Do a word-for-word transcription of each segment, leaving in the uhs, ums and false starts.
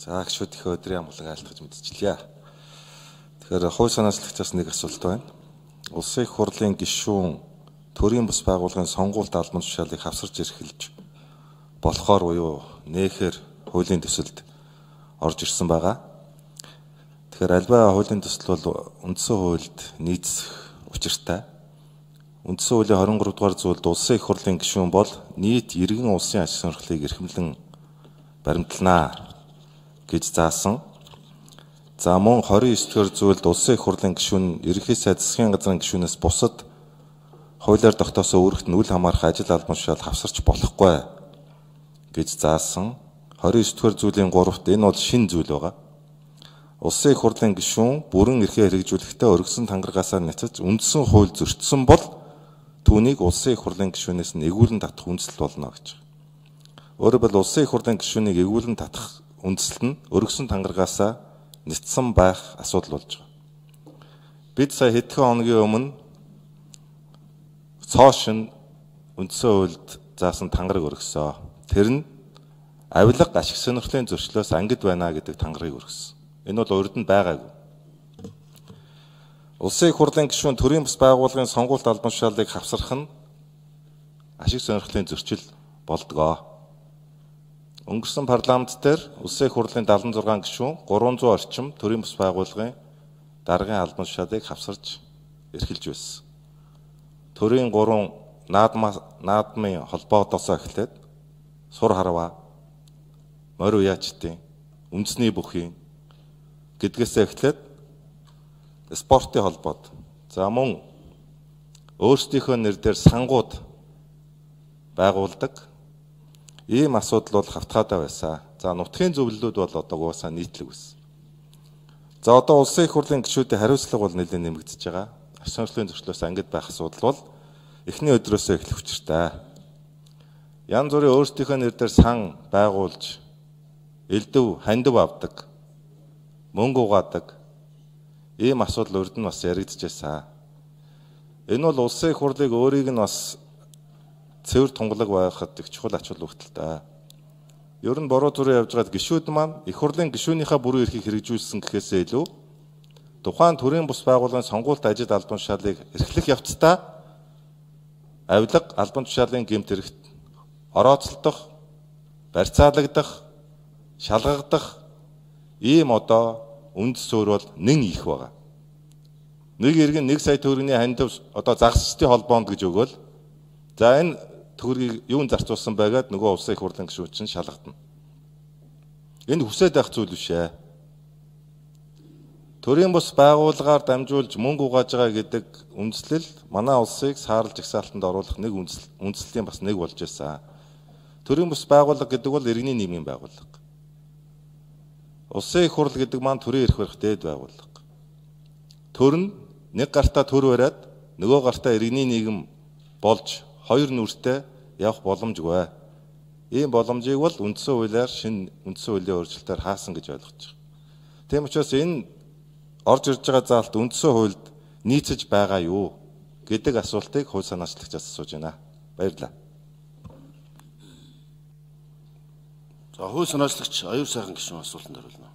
За гişүүд их өдрийн амгалан айлтгаж мэдчихлээ. Тэгэхээр хууль санаачлагчаас нэг асуулт байна. Улсын их хурлын гишүүн төрийн бус байгууллагын сонгуульд албан тушаалыг хавсарч эрхэлж болохоор буюу нээхээр хуулийн төсөлд орж ирсэн байгаа. Тэгэхээр альва хуулийн төсөл бол үндсэн хуульд нийцэх учиртай. Үндсэн хуулийн хорин гурав дугаар зүйлд улсын их хурлын гишүүн бол нийт иргэн улсын аж сонирхлыг эрхэмлэн баримтлана гэж заасан. За мөн хорин ёс дэх зүйлд улсын их хурлын гишүүн ерөнхий сайд засгийн газрын гишүүнээс бусад хуулиар тогтоосон үүрэгт нь үл хамаарах ажил албан тушаал хавсарч болохгүй гэж заасан. хорин ёс дэх зүйлийн гуравт энэ бол шинэ зүйл байгаа. Улсын их хурлын гишүүн бүрэн эрхээ хэрэгжүүлэхдээ өргөсөн тангарагаас няцаж үндсэн хууль зөрчсөн бол түүнийг улсын их хурлын гишүүнээс нь эгүүлэн татах үндэслэл болно гэж. Өөрөөр хэлбэл улсын их хурлын гишүүнийг эгүүлэн татах үндэслэл нь өргөсөн тангарагаас нэтсэн байх асуудал болж байгаа. Бид сая хэдхэн хоногийн өмнө цоошин үндсэн хуульд заасан тангараг өргөсөн. Тэр нь авилга ашиг сонирхлын зөрчлөөс ангид байна гэдэг тангарыг өргөсөн. Энэ бол урд нь байгаагүй. Улсын их хурлын гишүүн төрийн бус байгууллагын сонгуульт албан тушаалыг хавсрах нь ашиг сонирхлын зөрчил болдгоо. Өнгөрсөн парламент дээр улсын их хурлын далаван зургаан гишүүн гурван зуун орчим төрийн бус байгууллагын даргын албан тушаалыг хавсарч эрхэлж байсан. Төрийн гурван наадмын холбоотоос эхлээд сур харва, морь уяачдын, үндэсний бүхийн гэдгээс эхлээд спортын холбоод за мөн өөрсдийнхөө нэр дээр сангууд байгуулдаг ийм асуудал бол хавтгаатай байсан. За нутгийн зөвлөлүүд бол одоо угаасаа нийтлэг байсан. За одоо улсын их хурлын гишүүдийн хариуцлага бол нэлээд нэмэгдэж байгаа. Аж сонирхлын зөрчлөөс ангид байх асуудал бол эхний өдрөөсөө эхлэх учиртай. Янз бүрийн өөрсдийнхөө нэр дээр сан байгуулж элдв, хандив авдаг, мөнгө угаадаг ийм асуудал урд нь бас яригдчихсан. Энэ бол улсын их хурлыг өөрийг нь бас цэвэр тунгалаг байхад их чухал ач холбогдолтой. Ер нь бороо зүрийн явж байгаад гишүүд маань их хурлын гишүүнийхээ бүрэн эрхийг хэрэгжүүлсэн гэхээсээ илүү тухайн төрийн бус байгууллагын сонгуульт ажил албан тушаалыг эрхлэх явцдаа авилга албан тушаалын гэмт хэрэгт орооцолдох, барьцаалагдах, шалгагдах ийм одоо үндэс суурь бол нэн их байгаа. Нэг иргэн нэг сая төгрөгийн хандив одоо загсчдын холбоонд гэж өгөөл. За энэ төгрөгийг юунд зарцуулсан байгаад нөгөө улсын их хурлын гишүүн чинь шалгадана. Энэ хүсээд байх зүйл биш ээ. Төрийн бус байгууллагаар дамжуулж мөнгө угааж байгаа гэдэг үндэслэл манай улсыг саарл жагсаалтанд оруулах нэг үндэслэлийн бас нэг болж байсан. Төрийн бус байгууллага гэдэг бол иргэний нийгмийн байгууллага. Улсын их хурл гэдэг маань төрийн эрх барих дээд байгууллага. Төр нь нэг гартаа төр бариад нөгөө гартаа иргэний нийгэм болж хоёр нүртэй явах боломжгүй. Ийм боломжийг бол үндсэн хуулиар шинэ үндсэн хуулийн өөрчлөлтөөр хаасан гэж ойлгож байгаа. Тийм учраас энэ орж ирж байгаа заалт үндсэн хуульд нийцэж байгаа юу гэдэг асуултыг хууль санаачлагчаас асууж байна. Баярлалаа. За хууль санаачлагч аюул сайхан гишүүн асуултанд хариулна.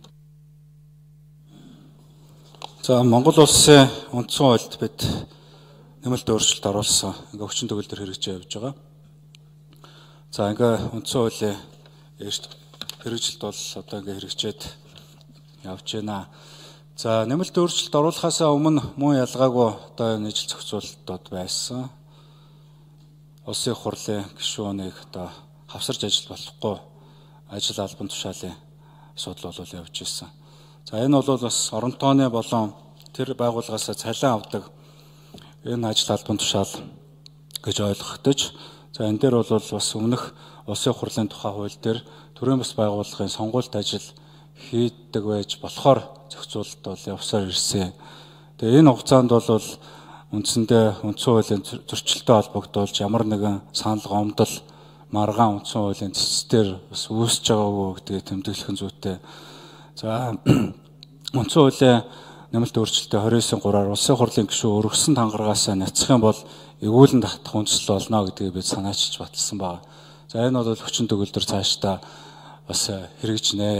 За Монгол улсын үндсэн хуульд бид нэмэлт өөрчлөлт оруулсан. Ингээ хүчин төгөлдөр хэрэгжиж явж байгаа. За ингээ үндсэн хуулийн хэрэгжилт бол одоо ингээ хэрэгжээд явж байна. За нэмэлт өөрчлөлт оруулахаас өмнө мөн ялгаагүй одоо нийжил зохицуулалтууд байсан. Улсын их хурлын гишүүнийг одоо хавсарч ажиллах болохгүй ажил албан тушаалын асуудал бол явж ирсэн. За энэ бол бас орон тооны болон тэр байгууллагаас цалин авдаг энэ ажил албан тушаал гэж ойлгогдож, за энэ дээр бол бас өмнөх улсын их хурлын тухай хууль дээр төрийн бус байгууллагын сонгуульт ажил хийдэг байж болохоор зохицуулалт бол явсаар ирсэн. Тэгээ энэ хугацаанд бол үндсэндээ үндсэн хуулийн зөрчилтэй холбогдуулж ямар нэгэн санал гомдол маргаан үндсэн хуулийн цэцтэр бас үүсэж байгаагүй гэдгийг тэмдэглэх зүйтэй. За үндсэн хуулийн нэмэлт өөрчлөлтөд двадцать девять гураар улсын хурлын гишүүн өргөсөн тангарагаас няцах юм бол эгүүлэн татах үндэслэл болно гэдгийг бид санаачилж баталсан байна. За энэ бол хүчин төгөлдөр цаашдаа бас хэрэгжинэ.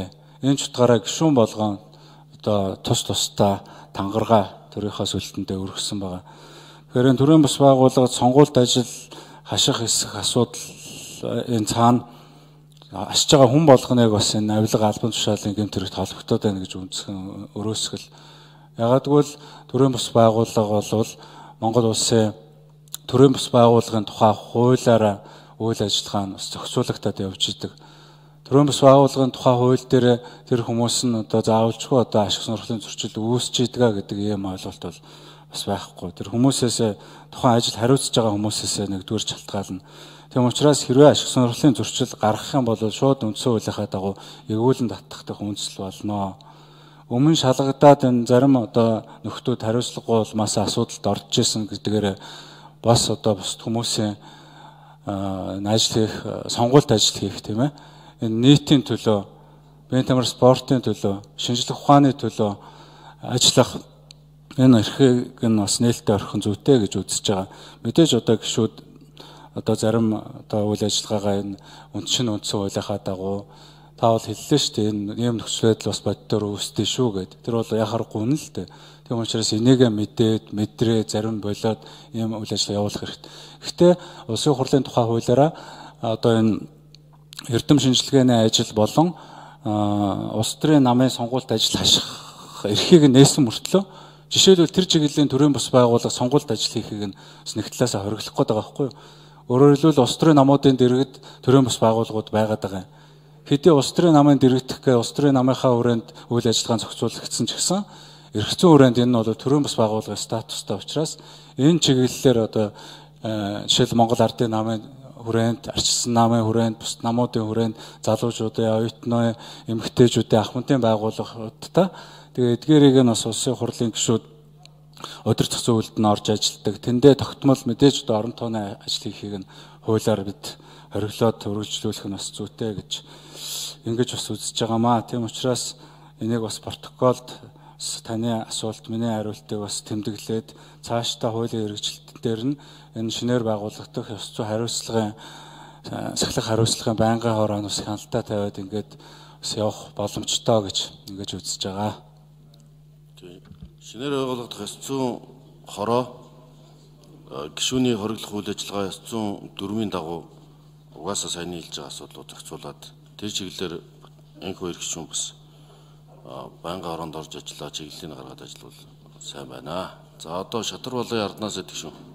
энэ ч утгаараа гишүүн болгон одоо тус тусдаа тангараа төрийнхөөс үлдэндээ өргөсөн байгаа. Тэгэхээр энэ төрийн бас байгууллагад сонгуульт ажил хаших эсэх асуудал энэ цаана ашиж байгаа хүн болгоныг бас энэ авилга албан тушаалын гэмт хэрэгт холбогдоод байна гэж үндэсгэн өрөөсгөл. Ягаад гэвэл төрийн бас байгууллага бол Монгол улсын төрийн бас байгууллагын тухай хуулиараа үйл ажиллагаа нь зохицуулагдаад явж идэг. Төрийн бас байгууллагын тухай хууль дээр тэр хүмүүс нь одоо заавалчгүй одоо ашиг сонирхлын зөрчил үүсэж идэг гэдэг ийм ойлголт бол бас байхгүй. Тэр хүмүүсээс тухайн ажил хариуцж байгаа хүмүүсээс нэгдүгээр шалтгаална. Тийм учраас хэрвээ ашиг сонирхлын зөрчил гаргах юм бол шууд үндсэн хуулийнхаа дагуу эргүүлэн татах хүнсэл болно. Өмнө шалгагдаад энэ зарим одоо нөхдүүд хариуцлагагүй улмаас асуудалд орж исэн гэдгээр бас одоо бус хүмүүсийн ажил хийх, сонгуульт ажил хийх тийм ээ. Энэ нийтийн төлөө, биеийн тамир спортын төлөө, шинжлэх ухааны төлөө ажиллах энэ эрхийг нь бас нээлттэй орхин зүйтэй гэж үзэж байгаа. Мэдээж одоо гишүүд одоо зарим одоо үйл ажиллагаагаа энэ үндшин үндсэн хуулийнхаа дагуу та бол хэллээ шүү дээ. Энэ ийм нөхцөл байдал бас боддоор үүсдэж шүү гэд. Тэр бол яхахгүй нь л дээ. Тийм учраас энийгээ мэдээд, мэдрээ зарим болоод ийм үйл ажиллагаа явуулах хэрэгтэй. Гэхдээ улсын хурлын тухай хуулиараа одоо энэ эрдэм шинжилгээний ажил болон улс төрийн намын сонгуульт ажил хаших эрхийг нээсэн мөртлөө жишээлбэл тэр чиглэлийн төрийн бас байгууллага сонгуульт ажил хийхийг нь бас нэг талаасаа хориглох гээд байгаа байхгүй юу? Өөрөөр хэлбэл улс төрийн намуудын дэргэд төрийн бас байгууллагууд байгаад байгаа юм. Хэдий улс төрийн намын дэргэдэхгээ улс төрийн намынхаа хүрээнд үйл ажиллагааны зохицуулагдсан ч гэсэн эрх зүйн хүрээнд энэ нь бол төрийн бас байгууллагын статустай учраас энэ чиглэлээр одоо жишээл Монгол Ардын намын хүрээнд, арчилсан намын хүрээнд, бус намуудын хүрээнд залуучуудын, оюутны, эмэгтэйчүүдийн ахмадын байгууллагуудтай тэгээд эдгээрийг нь бас улсын хурлын гишүүд өдөр зах зээн үйлдэлд нь орж ажилладаг. Тэндээ тогтмол мэдээж одоо орон тооны ажил хийхийг нь хуулиар бид хориглоод өргөжлүүлэх нь бас зүйтэй гэж ингэж бас үзэж байгаамаа. Тийм учраас энийг бас протоколд таны асуулт, миний хариултыг бас тэмдэглээд цаашдаа хуулийн хэрэгжилтэн дээр нь энэ шинээр байгуулагдах ёс зүйн хариуцлагын сахилах хариуцлагын байнгын хороонд бас хяналтаа тавиад ингээд бас явах боломжтой гэж ингэж үзэж байгаа. Шинээр байгуулагдах ёс зүйн хороо гишүүний хориглох үйл ажиллагаа ёс зүйн дөрвийн дагуу угаасаа сайн хэлж байгаа асуудлууд зохицуулаад тэр чиглэлээр энэхүү эрх гишүүн бас байнгын хороонд орж ажиллаа чиглэлийн гаргаад ажиллавал сайн байна. За одоо Шатар болын арднаас идэх шүү.